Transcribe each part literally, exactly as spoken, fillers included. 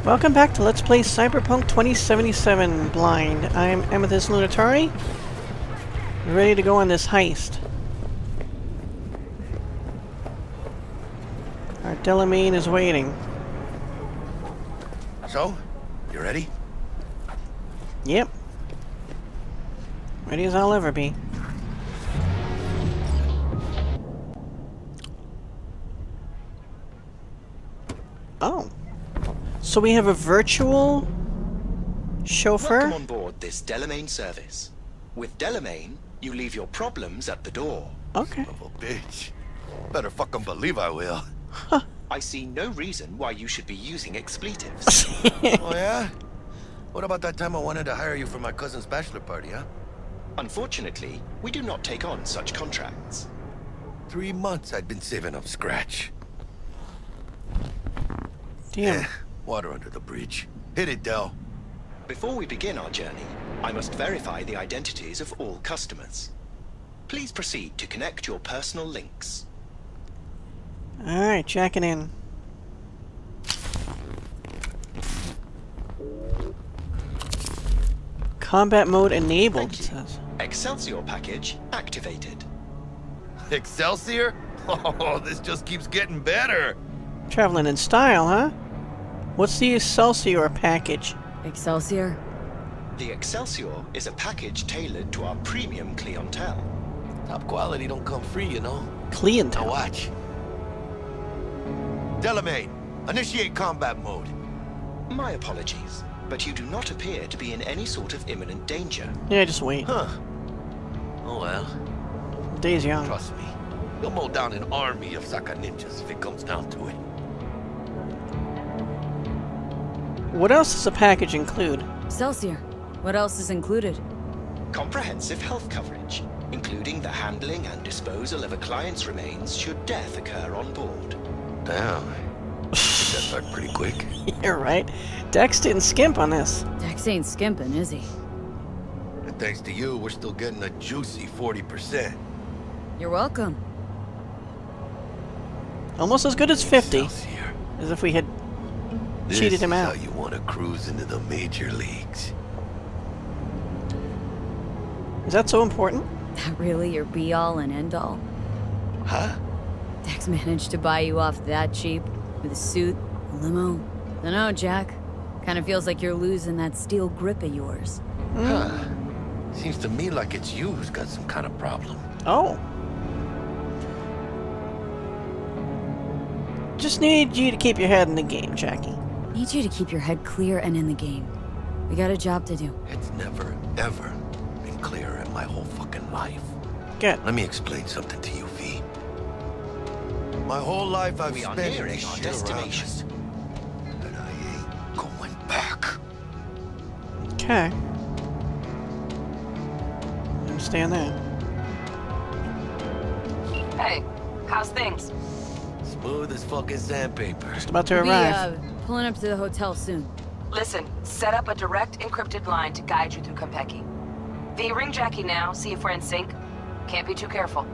Welcome back to Let's Play Cyberpunk twenty seventy-seven Blind. I'm Amethyst Lunitari, ready to go on this heist. Our Delamain is waiting. So, you ready? Yep. Ready as I'll ever be. Oh. So we have a virtual chauffeur? Welcome on board this Delamain service. With Delamain, you leave your problems at the door. Okay. Son of a bitch. Better fucking believe I will. Huh. I see no reason why you should be using expletives. Oh yeah? What about that time I wanted to hire you for my cousin's bachelor party, huh? Unfortunately, we do not take on such contracts. Three months I'd been saving up scratch. Damn. Eh, water under the bridge. Hit it, Del. Before we begin our journey, I must verify the identities of all customers. Please proceed to connect your personal links. Alright, jacking in. Combat mode enabled, it says. Excelsior package activated. Excelsior? Oh, this just keeps getting better. Traveling in style, huh? What's the Excelsior package? Excelsior? The Excelsior is a package tailored to our premium clientele. Top quality don't come free, you know. Clientele. Now watch. Delamain, initiate combat mode. My apologies, but you do not appear to be in any sort of imminent danger. Yeah, just wait. Huh. Oh well. Day's young. Trust me. You'll mow down an army of Saka ninjas if it comes down to it. What else does the package include? Excelsior. What else is included? Comprehensive health coverage, including the handling and disposal of a client's remains should death occur on board. Damn. That started pretty quick. You're right. Dex didn't skimp on this. Dex ain't skimping, is he? And thanks to you, we're still getting a juicy forty percent. You're welcome. Almost as good as fifty. Excelsior. As if we had This cheated him is out. how you want to cruise into the major leagues. Is that so important? That really your be-all and end-all? Huh? Dex managed to buy you off that cheap? With a suit, a limo? Dunno, Jack. Kinda feels like you're losing that steel grip of yours. Huh. Seems to me like it's you who's got some kind of problem. Oh. Just need you to keep your head in the game, Jackie. Need you to keep your head clear and in the game. We got a job to do. It's never, ever been clearer in my whole fucking life. Good. Let me explain something to you, V. My whole life I've We are spent in nearing this our shit destination. around us. And I ain't going back. Okay. Understand that. Hey, how's things? Smooth as fucking sandpaper. Just about to We'll be, arrive. uh, pulling up to the hotel soon. Listen, set up a direct encrypted line to guide you through Konpeki. V, ring Jackie now, see if we're in sync. Can't be too careful.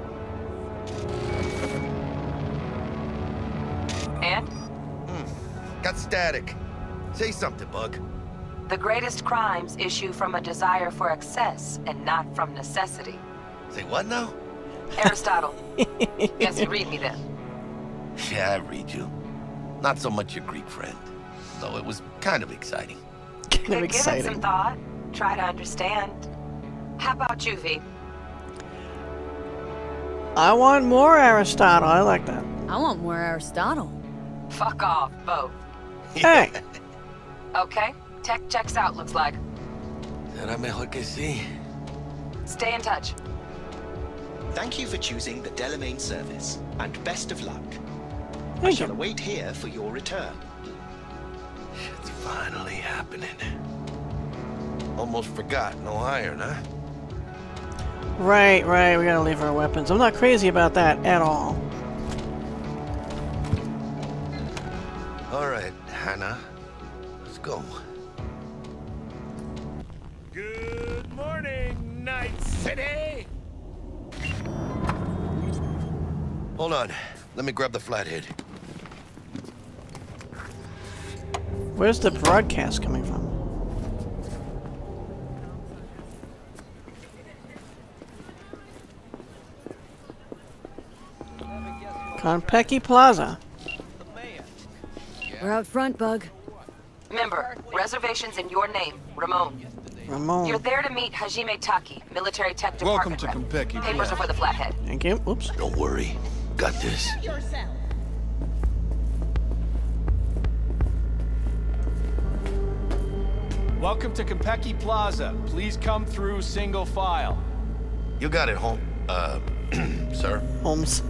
And? Hmm. Got static. Say something, Bug. The greatest crimes issue from a desire for excess and not from necessity. Say what now? Aristotle. Guess you read me then. Yeah, I read you. Not so much your Greek friend. Though it was kind of exciting. Kind of Give it some exciting. thought. Try to understand. How about you, V? I want more Aristotle. I like that. I want more Aristotle. Fuck off, both. Hey. Okay, tech checks out, looks like. Será mejor que sí. Stay in touch. Thank you for choosing the Delamain service, and best of luck. I Thank shall you. await here for your return. Shit's finally happening. Almost forgot, no iron, huh? Right, right. We gotta leave our weapons. I'm not crazy about that at all. All right, Hannah. Let's go. Good morning, Night City! Hold on. Let me grab the flathead. Where's the broadcast coming from? Konpeki Plaza. We're out front, Bug. Remember, reservations in your name, Ramon. Ramon. You're there to meet Hajime Taki, military tech Welcome department to rep. Konpeki. Papers are for the flathead. Thank you. Oops. Don't worry. Got this. Welcome to Konpeki Plaza. Please come through single file. You got it, home. Uh, sir? Holmes.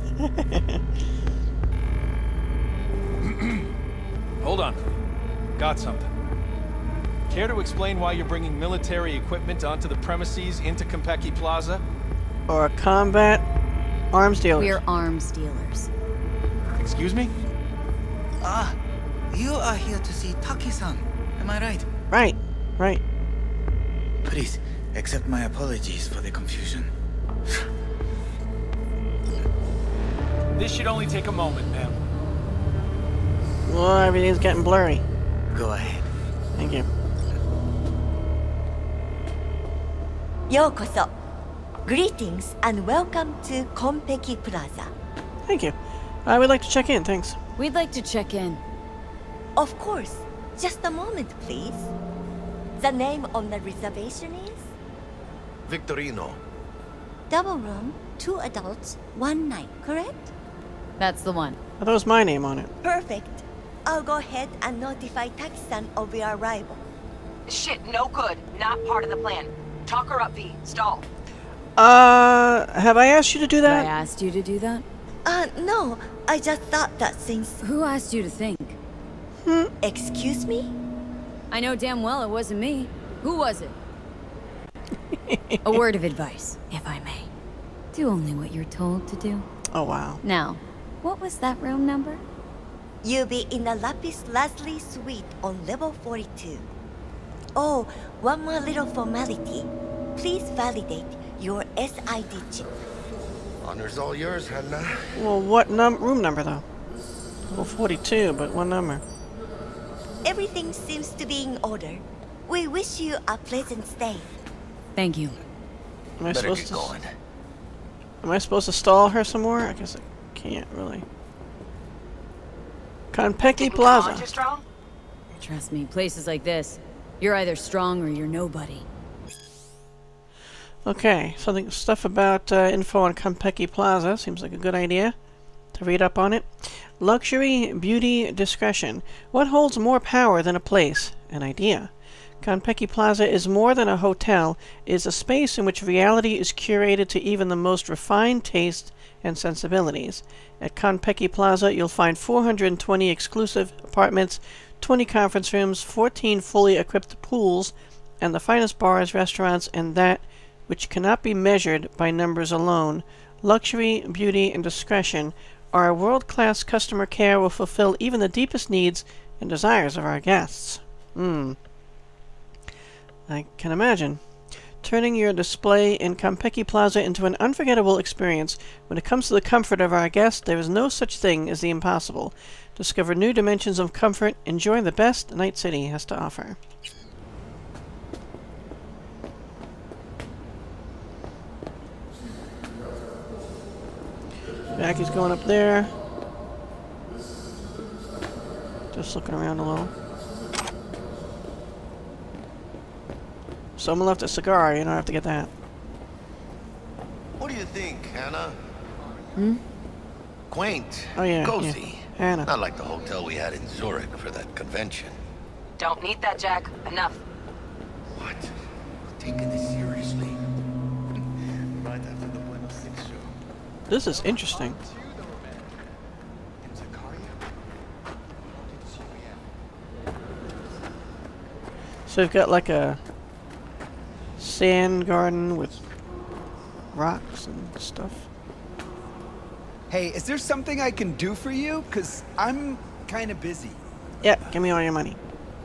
Hold on. Got something. Care to explain why you're bringing military equipment onto the premises into Konpeki Plaza? Or combat arms dealers. We're arms dealers. Excuse me? Ah, you are here to see Taki-san. Am I right? Right. Right. Please, accept my apologies for the confusion. This should only take a moment, ma'am. Well, everything's getting blurry. Go ahead. Thank you. Yokoso. Greetings and welcome to Konpeki Plaza. Thank you. I would like to check in, thanks. We'd like to check in. Of course. Just a moment, please. The name on the reservation is? Victorino. Double room, two adults, one night, correct? That's the one. I thought it was my name on it. Perfect. I'll go ahead and notify Taki-san of your arrival. Shit, no good. Not part of the plan. Talk her up, V. Stall. Uh, have I asked you to do I that? asked you to do that? Uh, no. I just thought that since... Who asked you to think? Hmm. Excuse me? I know damn well it wasn't me. Who was it? A word of advice, if I may. Do only what you're told to do. Oh, wow. Now, what was that room number? You'll be in the Lapis Lazuli suite on level forty-two. Oh, one more little formality. Please validate your S I D chip. Honor's all yours, Hannah. Well, what num room number, though? Well, forty-two, but what number? Everything seems to be in order. We wish you a pleasant stay. Thank you. Am I Better supposed get to? going. Am I supposed to stall her some more? I guess I can't really. Konpeki Didn't Plaza. Colin too strong? Trust me, places like this, you're either strong or you're nobody. Okay, something stuff about uh, info on Konpeki Plaza seems like a good idea to read up on it. Luxury, beauty, discretion. What holds more power than a place? An idea. Konpeki Plaza is more than a hotel. It is a space in which reality is curated to even the most refined taste and sensibilities. At Konpeki Plaza, you'll find four hundred twenty exclusive apartments, twenty conference rooms, fourteen fully equipped pools, and the finest bars, restaurants, and that which cannot be measured by numbers alone. Luxury, beauty, and discretion. Our world-class customer care will fulfill even the deepest needs and desires of our guests. Hmm. I can imagine. Turning your display in Konpeki Plaza into an unforgettable experience. When it comes to the comfort of our guests, there is no such thing as the impossible. Discover new dimensions of comfort. Enjoy the best Night City has to offer. Jackie's going up there. Just looking around a little. Someone left a cigar, you don't have to get that. What do you think, Hannah? Hmm? Quaint. Oh, yeah. Cozy. Yeah. Hannah. Not like the hotel we had in Zurich for that convention. Don't need that, Jack. Enough. What? Taking this seriously? Right after the Buenos Aires show. This is interesting. So we've got like a sand garden with rocks and stuff. Hey, is there something I can do for you? Because I'm kind of busy. Yeah, give me all your money.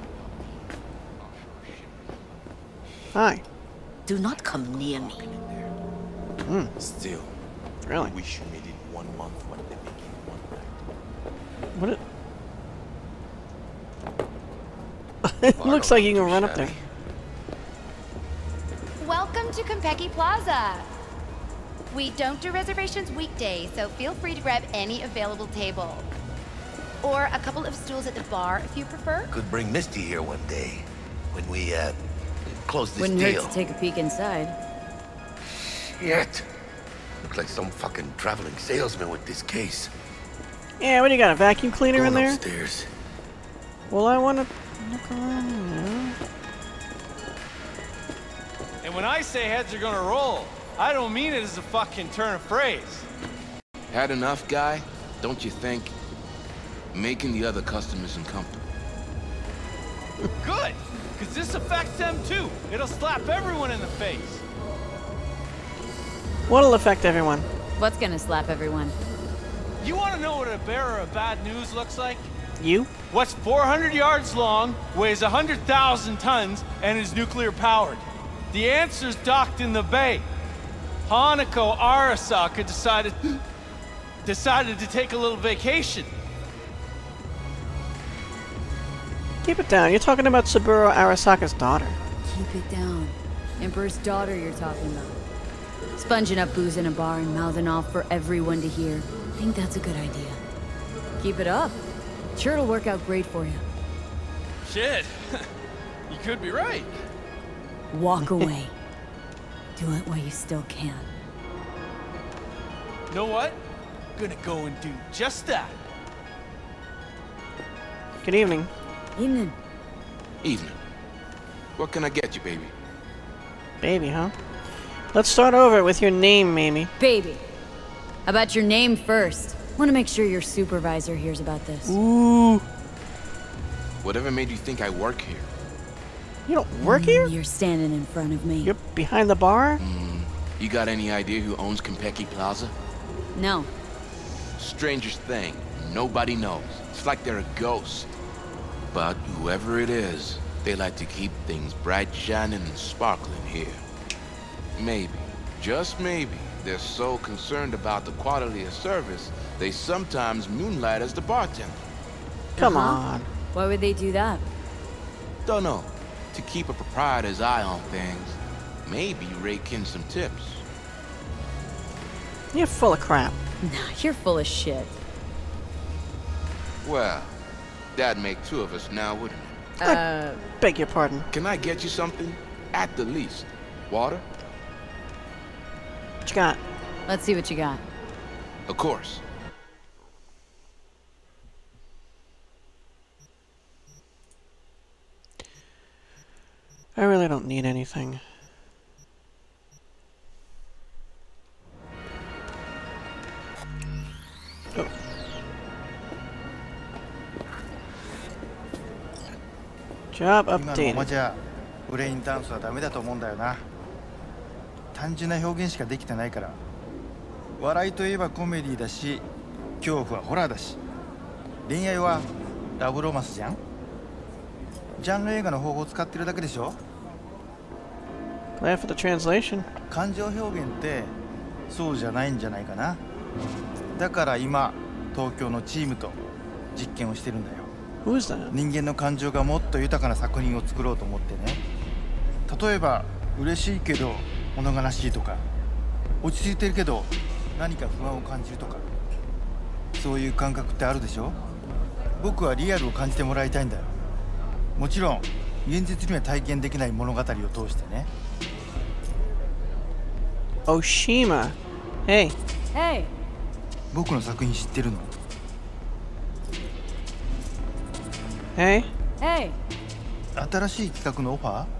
Hi. Do not come near me. Hmm. Still. Really? I wish you made it one month when they became one night. What it? It looks like you can run up there. Welcome to Konpeki Plaza. We don't do reservations weekdays, so feel free to grab any available table. Or a couple of stools at the bar if you prefer. Could bring Misty here one day when we uh close this Wouldn't deal. hurt to take a peek inside. Shit. Looks like some fucking traveling salesman with this case. Yeah, what do you got? A vacuum cleaner Going in there? upstairs. Well, I want to look around, you know. And when I say heads are gonna roll, I don't mean it as a fucking turn of phrase. Had enough, guy? Don't you think? Making the other customers uncomfortable. Good, because this affects them too. It'll slap everyone in the face. What'll affect everyone? What's gonna slap everyone? You want to know what a bearer of bad news looks like? You? What's four hundred yards long, weighs one hundred thousand tons, and is nuclear powered? The answer's docked in the bay. Hanako Arasaka decided decided to take a little vacation. Keep it down. You're talking about Saburo Arasaka's daughter. Keep it down. Emperor's daughter you're talking about. Sponging up booze in a bar and mouthing off for everyone to hear. Think that's a good idea. Keep it up. Sure it'll work out great for you. Shit. You could be right. Walk away. Do it while you still can. You know what? I'm gonna go and do just that. Good evening. Evening. Evening. What can I get you, baby? Baby, huh? Let's start over with your name, Mamie. Baby. How about your name first? Want to make sure your supervisor hears about this. Ooh. Whatever made you think I work here? You don't work here? You're standing in front of me. You're behind the bar? Mm, you got any idea who owns Konpeki Plaza? No. Strangest thing. Nobody knows. It's like they're a ghost. But whoever it is, they like to keep things bright, shining, and sparkling here. Maybe, just maybe, they're so concerned about the quality of service, they sometimes moonlight as the bartender. Come Uh-huh. on. Why would they do that? Don't know. To keep a proprietor's eye on things. Maybe rake in some tips. You're full of crap. Nah, you're full of shit. Well, that'd make two of us now, wouldn't it? Uh... Beg your pardon. Can I get you something? At the least. Water? What you got? Let's see what you got. Of course. I really don't need anything. Oh. Job 今のまま updated. じゃブレインダンスはダメだと思うんだよな。単純な表現しかできてないから。笑いといえばコメディだし、恐怖はホラーだし、恋愛はラブロマンスじゃん。ジャンル映画の方法を使ってるだけでしょ。 Glad for the translation. 感情表現ってそうじゃないんじゃないかな。だから今東京のチームと実験をしてるんだよ。 Who's that? 人間の感情がもっと豊かな作品を作ろうと思ってね。例えば嬉しいけど物悲しいとか、落ち着いてるけど何か不安を感じるとか、そういう感覚ってあるでしょ。僕はリアルを感じてもらいたいんだよ。もちろん現実には体験できない物語を通してね。 Oshima. Hey. Hey. 僕の作品知ってるの？ Hey. Hey. 新しい企画のオファー？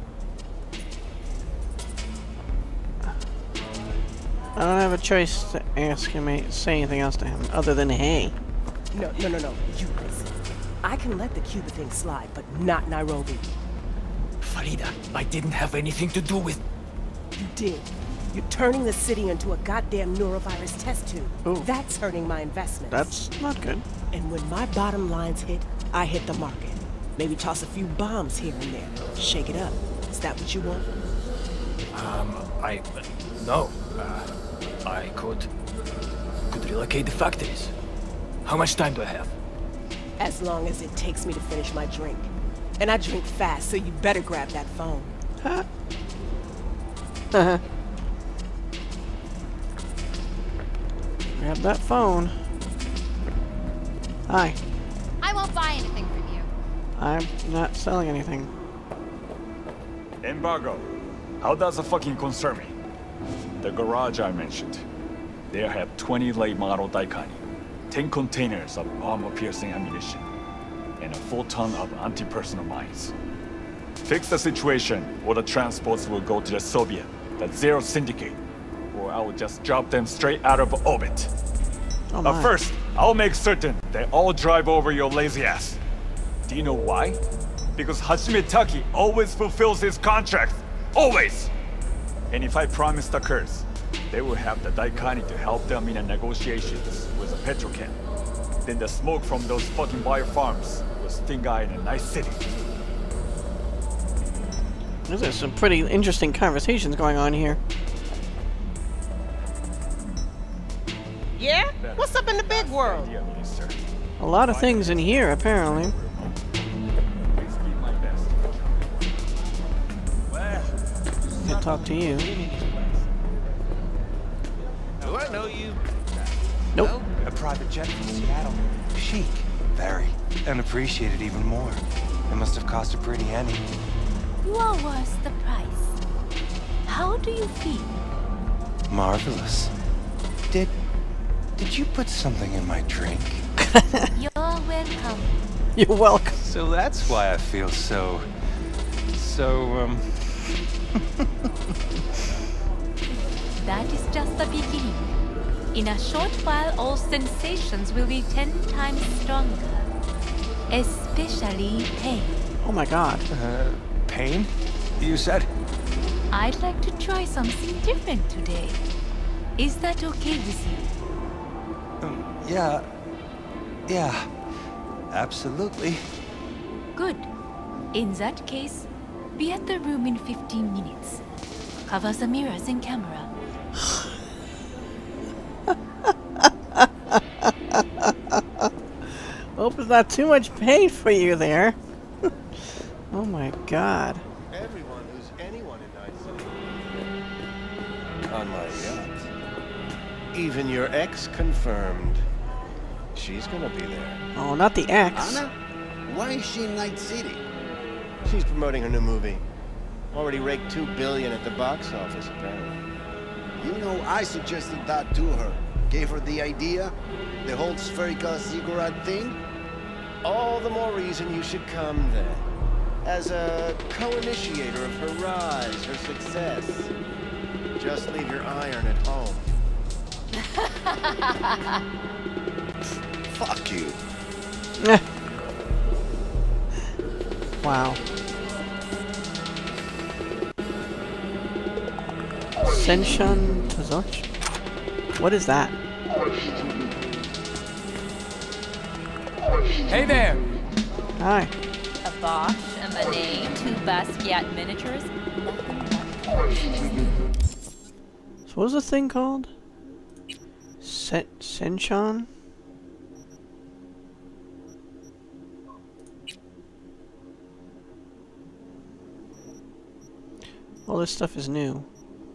I don't have a choice to ask him, say anything else to him other than hey. No, no, no, no. You listen. I can let the Cuba thing slide, but not Nairobi. Farida, I didn't have anything to do with... You did. You're turning the city into a goddamn neurovirus test tube. Ooh. That's hurting my investments. That's not good. And when my bottom lines hit, I hit the market. Maybe toss a few bombs here and there. Shake it up. Is that what you want? Um, I... no. Uh, I could... could relocate the factories. How much time do I have? As long as it takes me to finish my drink. And I drink fast, so you better grab that phone. Huh? Uh-huh. Grab that phone. Hi. I won't buy anything from you. I'm not selling anything. Embargo. How does it fucking concern me? The garage I mentioned. They have twenty late model Daikani, ten containers of armor-piercing ammunition, and a full ton of anti-personnel mines. Fix the situation, or the transports will go to the Soviet, the Zero Syndicate, or I will just drop them straight out of orbit. Oh but first, I'll make certain they all drive over your lazy ass. Do you know why? Because Hajime Taki always fulfills his contracts. Always! And if I promise the curse, they will have the Daikani to help them in the negotiations with the Petrochem. Then the smoke from those fucking bio farms will sting out in a nice city. There's some pretty interesting conversations going on here. Yeah? What's up in the big world? A lot of things in here, apparently. Can't talk to you. Do I know you? Nope. No? A private jet from Seattle. Chic. Very. And appreciated even more. It must have cost a pretty penny. You are worth the price. How do you feel? Marvelous. Did... Did you put something in my drink? You're welcome. You're welcome. So that's why I feel so... So, um... That is just the beginning. In a short while, all sensations will be ten times stronger. Especially pain. Oh my god. Uh, pain? You said? I'd like to try something different today. Is that okay with you? Um, yeah. Yeah. Absolutely. Good. In that case, be at the room in fifteen minutes. Cover the mirrors and camera. Hope it's not too much pain for you there. Oh my god. Everyone who's anyone in Night City. On my yacht. Even your ex confirmed. She's gonna be there. Oh, not the ex. Anna? Why is she in Night City? She's promoting her new movie. Already raked two billion at the box office, apparently. You know, I suggested that to her. Gave her the idea. The whole spherical cigarette thing. All the more reason you should come then. As a co-initiator of her rise, her success. Just leave your iron at home. Fuck you. Wow. Senshan Tazoch? What is that? Hey there! Hi. A Bosch, a Manet, two Basquiat miniatures. So what was the thing called? Sen Senshan? All this stuff is new.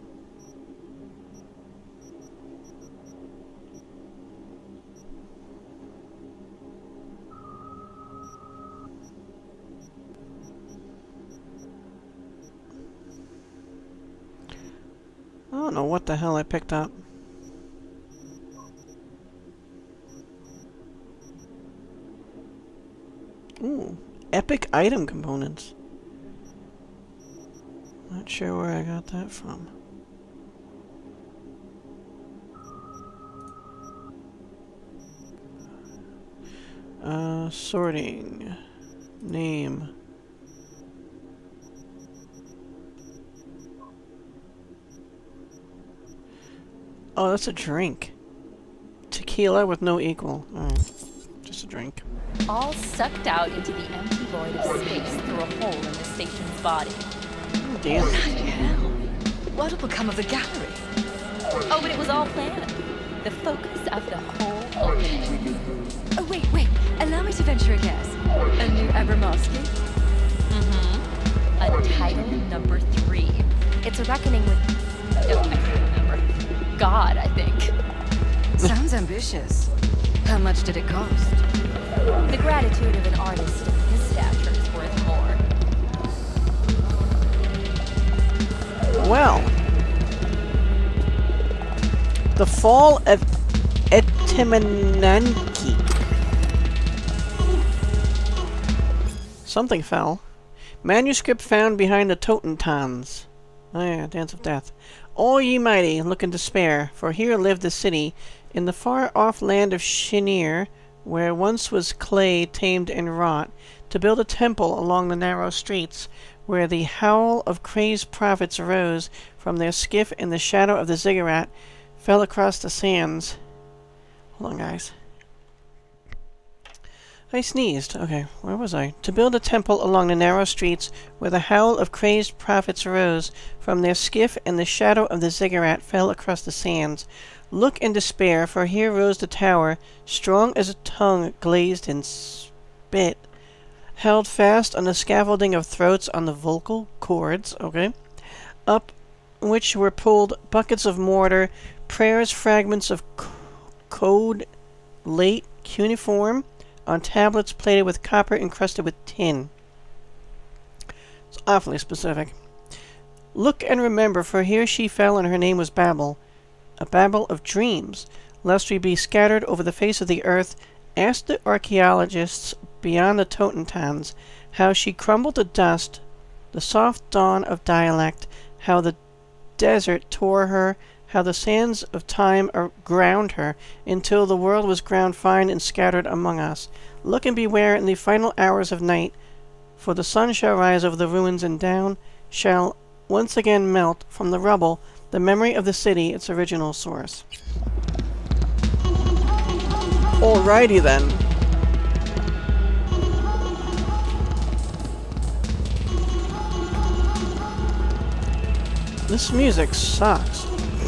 I don't know what the hell I picked up. Ooh, epic item components. Not sure where I got that from. Uh, sorting. Name. Oh, that's a drink. Tequila with no equal. Alright. Just a drink. All sucked out into the empty void of space through a hole in the station's body. Oh, damn. What'll become of the gallery? Oh, but it was all planned. The focus of the whole opening. Oh, wait, wait. Allow me to venture a guess. A new Abramowski? title number three. It's a reckoning with... Oh, I can't remember. God, I think. Sounds ambitious. How much did it cost? The gratitude of an artist of his stature is worth more. Well. The Fall of Etemenanki. Something fell. Manuscript found behind the Totentans. Oh yeah, Dance of Death. All ye mighty, look in despair, for here lived the city, in the far-off land of Shinir, where once was clay tamed and wrought, to build a temple along the narrow streets, where the howl of crazed prophets arose from their skiff in the shadow of the ziggurat, fell across the sands. Hold on, guys. I sneezed. Okay, where was I? To build a temple along the narrow streets, where the howl of crazed prophets arose from their skiff and the shadow of the ziggurat fell across the sands. Look in despair, for here rose the tower, strong as a tongue glazed in spit, held fast on the scaffolding of throats on the vocal cords, okay, up which were pulled buckets of mortar, prayers, fragments of c code, late cuneiform, on tablets plated with copper encrusted with tin. It's awfully specific. Look and remember, for here she fell, and her name was Babel, a Babel of dreams, lest we be scattered over the face of the earth. Ask the archaeologists beyond the Totentans how she crumbled to dust, the soft dawn of dialect, how the desert tore her, how the sands of time ground her, until the world was ground fine and scattered among us. Look and beware in the final hours of night, for the sun shall rise over the ruins, and down shall once again melt from the rubble the memory of the city, its original source. Alrighty then. This music sucks.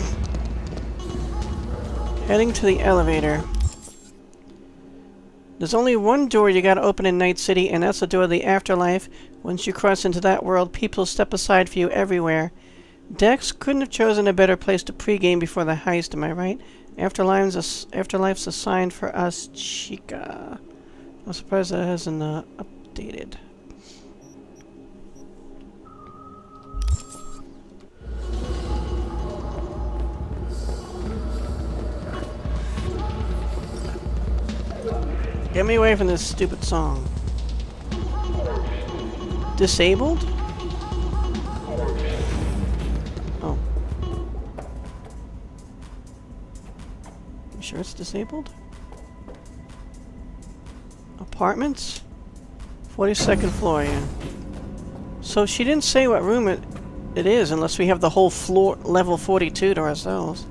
Heading to the elevator. There's only one door you gotta open in Night City, and that's the door of the afterlife. Once you cross into that world, people step aside for you everywhere. Dex couldn't have chosen a better place to pregame before the heist, am I right? Afterlife's, Afterlife's assigned for us, chica. I'm surprised that hasn't uh, updated. Get me away from this stupid song. Disabled? Oh. You sure it's disabled? Apartments? forty-second floor, yeah. So she didn't say what room it, it is unless we have the whole floor, level forty-two to ourselves.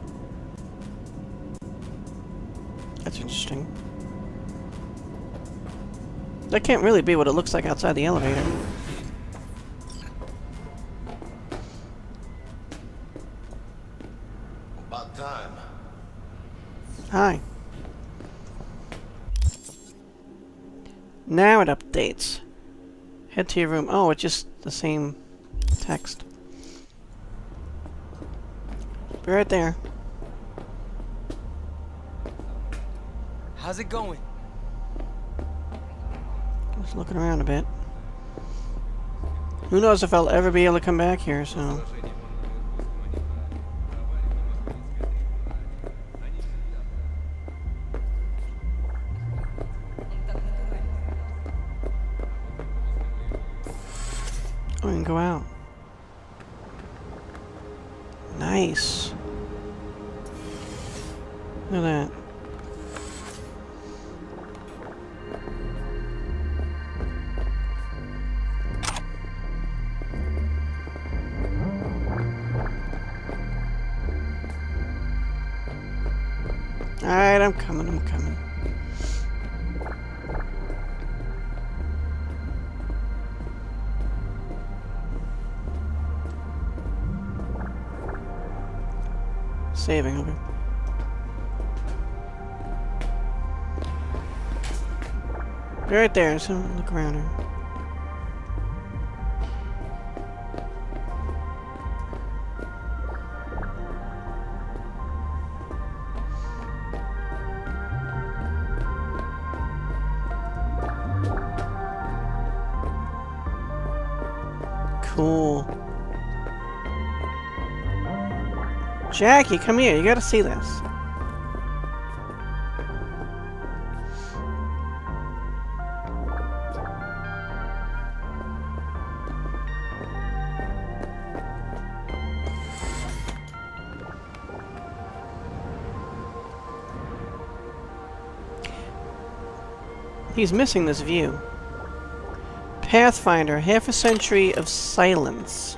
That's interesting. That can't really be what it looks like outside the elevator. About time. Hi. Now it updates. Head to your room. Oh, it's just the same text. Be right there. How's it going? Just looking around a bit. Who knows if I'll ever be able to come back here, so... Oh, we can go out. Nice. Look at that. Alright, I'm coming, I'm coming. Saving, okay. Be right there, so look around here. Cool. Jackie, come here. You gotta see this. He's missing this view. Pathfinder, half a century of silence.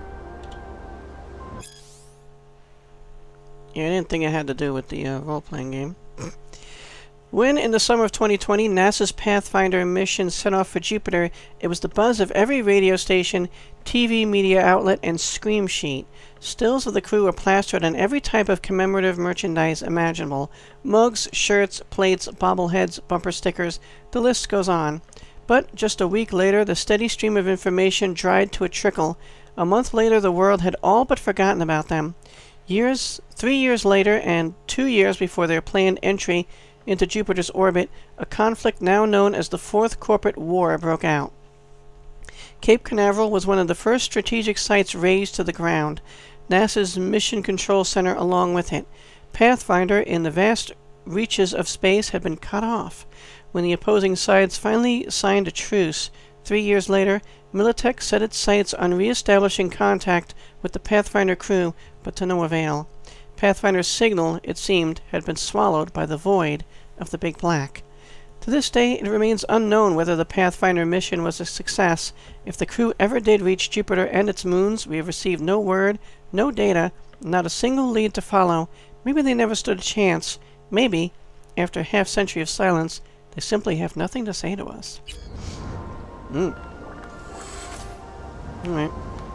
Yeah, I didn't think it had to do with the uh, role-playing game. When, in the summer of twenty twenty, NASA's Pathfinder mission set off for Jupiter, it was the buzz of every radio station, T V media outlet, and scream sheet. Stills of the crew were plastered on every type of commemorative merchandise imaginable. Mugs, shirts, plates, bobbleheads, bumper stickers, the list goes on. But just a week later, the steady stream of information dried to a trickle. A month later, the world had all but forgotten about them. Years, three years later, and two years before their planned entry into Jupiter's orbit, a conflict now known as the Fourth Corporate War broke out. Cape Canaveral was one of the first strategic sites razed to the ground, NASA's Mission Control Center along with it. Pathfinder, in the vast reaches of space, had been cut off. When the opposing sides finally signed a truce, three years later, Militech set its sights on re-establishing contact with the Pathfinder crew, but to no avail. Pathfinder's signal, it seemed, had been swallowed by the void of the Big Black. To this day, it remains unknown whether the Pathfinder mission was a success. If the crew ever did reach Jupiter and its moons, we have received no word, no data, not a single lead to follow. Maybe they never stood a chance. Maybe, after a half-century of silence, they simply have nothing to say to us. Hmm. Alright.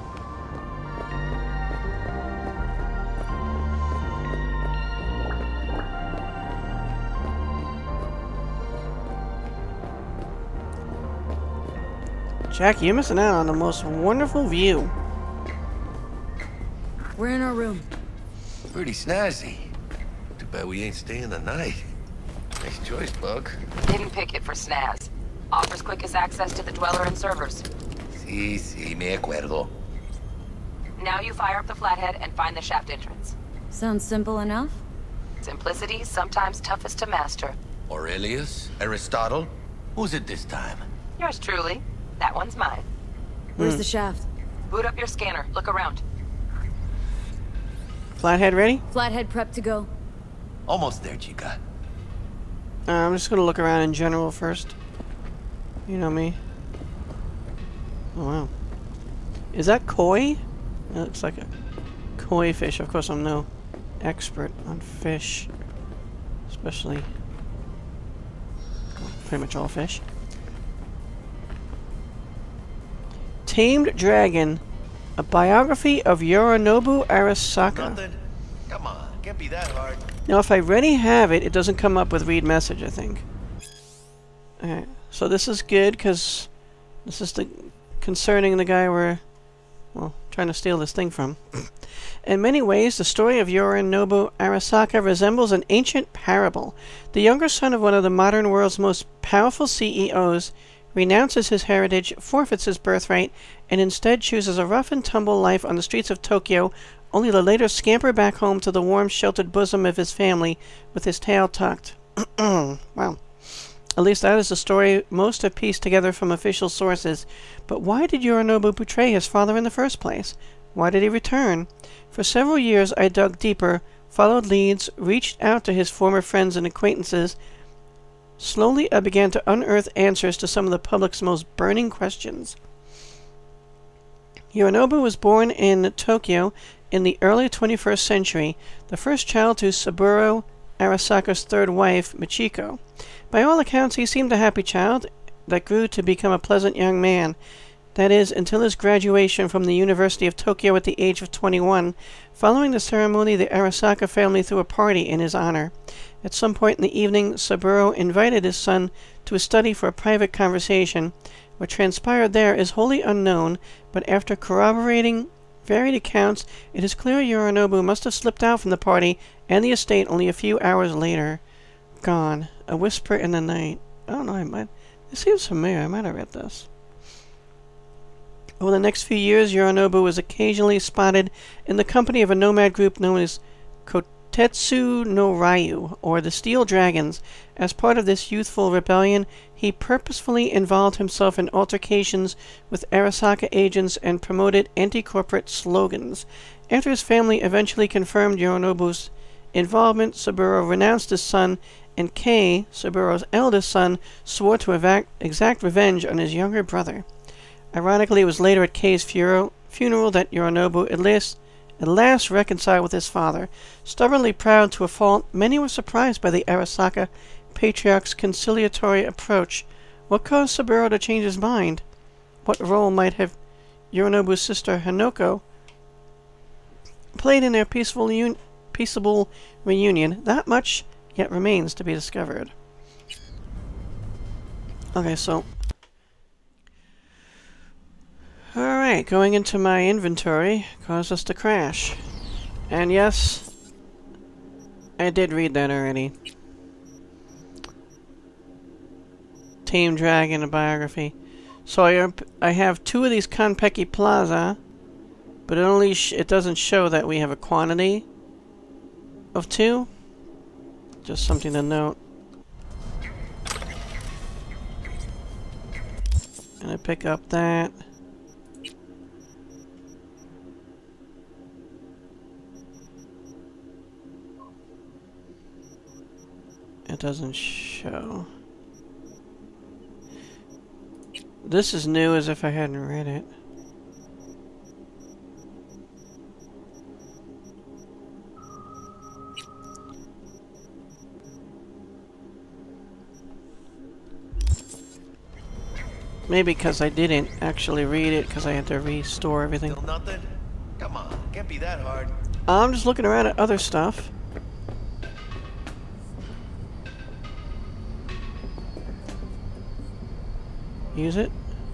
Jackie, you're missing out on the most wonderful view. We're in our room. Pretty snazzy. Too bad we ain't staying the night. Nice choice, Bug. Didn't pick it for snaz. Offers quickest access to the Dweller and servers. Sí, sí, me acuerdo. Now you fire up the flathead and find the shaft entrance. Sounds simple enough. Simplicity, sometimes toughest to master. Aurelius? Aristotle? Who's it this time? Yours truly. That one's mine. Where's Hmm. the shaft? Boot up your scanner. Look around. Flathead ready? Flathead prepped to go. Almost there, Chica. Uh, I'm just gonna look around in general first. You know me. Oh wow. Is that koi? It looks like a koi fish. Of course I'm no expert on fish. Especially pretty much all fish. Tamed Dragon, a biography of Yorinobu Arasaka. Nothing? Come on, can't be that hard. Now if I already have it, it doesn't come up with read message, I think. Alright, so this is good, because this is the concerning the guy we're, well, trying to steal this thing from. In many ways, the story of Yorinobu Arasaka resembles an ancient parable. The younger son of one of the modern world's most powerful C E Os renounces his heritage, forfeits his birthright, and instead chooses a rough-and-tumble life on the streets of Tokyo, only to later scamper back home to the warm, sheltered bosom of his family with his tail tucked. Wow. At least that is the story most have pieced together from official sources. But why did Yorinobu betray his father in the first place? Why did he return? For several years I dug deeper, followed leads, reached out to his former friends and acquaintances. Slowly I began to unearth answers to some of the public's most burning questions. Yorinobu was born in Tokyo in the early twenty-first century, the first child to Saburo Arasaka's third wife, Michiko. By all accounts, he seemed a happy child that grew to become a pleasant young man. That is, until his graduation from the University of Tokyo at the age of twenty-one. Following the ceremony, the Arasaka family threw a party in his honor. At some point in the evening, Saburo invited his son to a study for a private conversation. What transpired there is wholly unknown, but after corroborating varied accounts, it is clear Yorinobu must have slipped out from the party and the estate only a few hours later. Gone. A whisper in the night. I don't know, I might... It seems familiar. I might have read this. Over the next few years, Yorinobu was occasionally spotted in the company of a nomad group known as Kotetsu no Ryu, or the Steel Dragons. As part of this youthful rebellion, he purposefully involved himself in altercations with Arasaka agents and promoted anti-corporate slogans. After his family eventually confirmed Yorinobu's involvement, Saburo renounced his son, and Kei, Saburo's eldest son, swore to evac exact revenge on his younger brother. Ironically, it was later at Kei's funeral, funeral that Yorinobu at last, at last reconciled with his father. Stubbornly proud to a fault, many were surprised by the Arasaka patriarch's conciliatory approach. What caused Saburo to change his mind? What role might have Yorinobu's sister Hanako played in their peaceful un peaceable reunion? That much yet remains to be discovered. Okay, so... Alright, going into my inventory caused us to crash. And yes, I did read that already. Tame Dragon, a biography. So I, I have two of these Konpeki Plaza, but it only sh it doesn't show that we have a quantity of two. Just something to note. And I pick up that. It doesn't show. This is new, as if I hadn't read it. Maybe because I didn't actually read it, because I had to restore everything. Still nothing? Come on, can't be that hard. I'm just looking around at other stuff. Use it.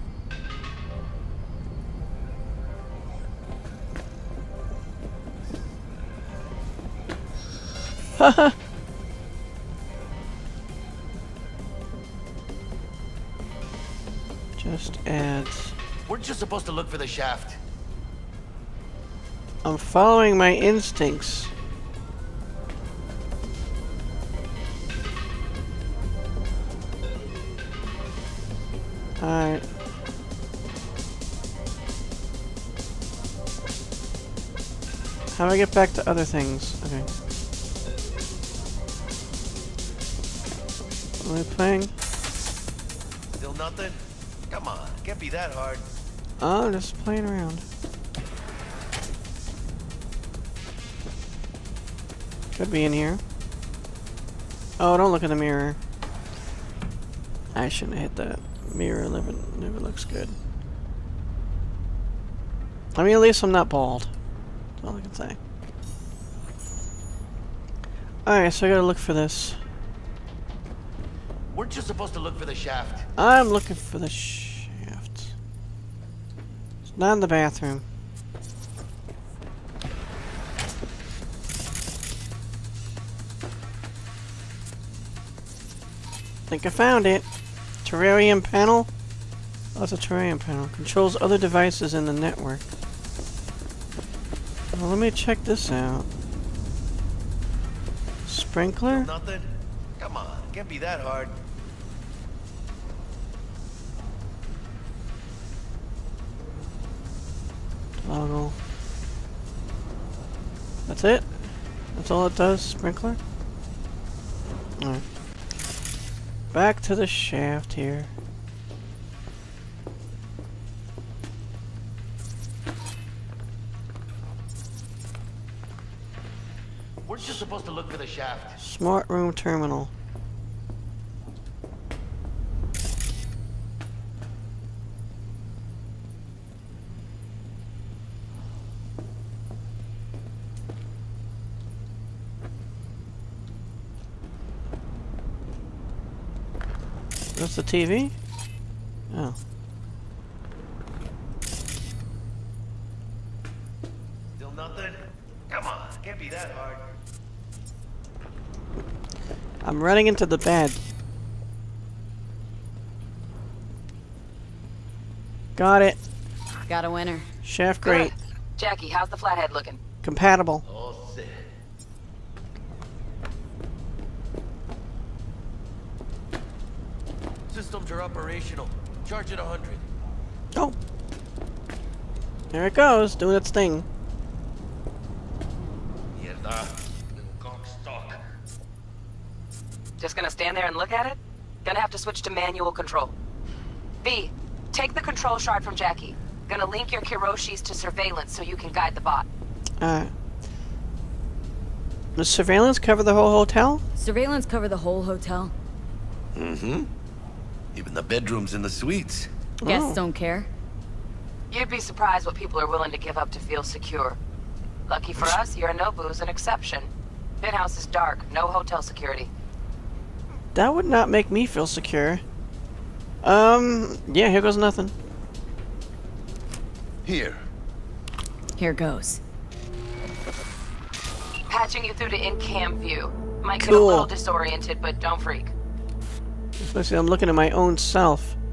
Haha. Just adds. We're just supposed to look for the shaft. I'm following my instincts. Alright. How do I get back to other things? Okay. What am I playing? Still nothing? Come on, can't be that hard. Oh, I'm just playing around. Could be in here. Oh, don't look in the mirror. I shouldn't have hit that. Mirror never, never looks good. I mean, at least I'm not bald. That's all I can say. Alright, so I gotta look for this. We're just supposed to look for the shaft. I'm looking for the shaft. It's not in the bathroom. Think I found it. Terrarium panel? Oh, it's a terrarium panel. Controls other devices in the network. Well, let me check this out. Sprinkler? Nothing? Come on, can't be that hard. Toggle. That's it? That's all it does? Sprinkler? Alright. Back to the shaft here. We're just supposed to look for the shaft. Smart room terminal. That's the T V? Oh. Still nothing? Come on, can't be that hard. I'm running into the bed. Got it. Got a winner. Chef, great. Good. Jackie, how's the flathead looking? Compatible. All set. Systems are operational. Charge it a hundred. Oh. There it goes, doing its thing. Just gonna stand there and look at it? Gonna have to switch to manual control. V, take the control shard from Jackie. Gonna link your Kiroshis to surveillance so you can guide the bot. Uh. Does surveillance cover the whole hotel? Surveillance cover the whole hotel? Mm-hmm. Even the bedrooms and the suites. Guests don't care. You'd be surprised what people are willing to give up to feel secure. Lucky for us, Yorinobu's an exception. Penthouse is dark, no hotel security. That would not make me feel secure. Um, yeah, here goes nothing. Here. Here goes. Patching you through to in-cam view. Might get Cool. a little disoriented, but don't freak. Especially I'm looking at my own self.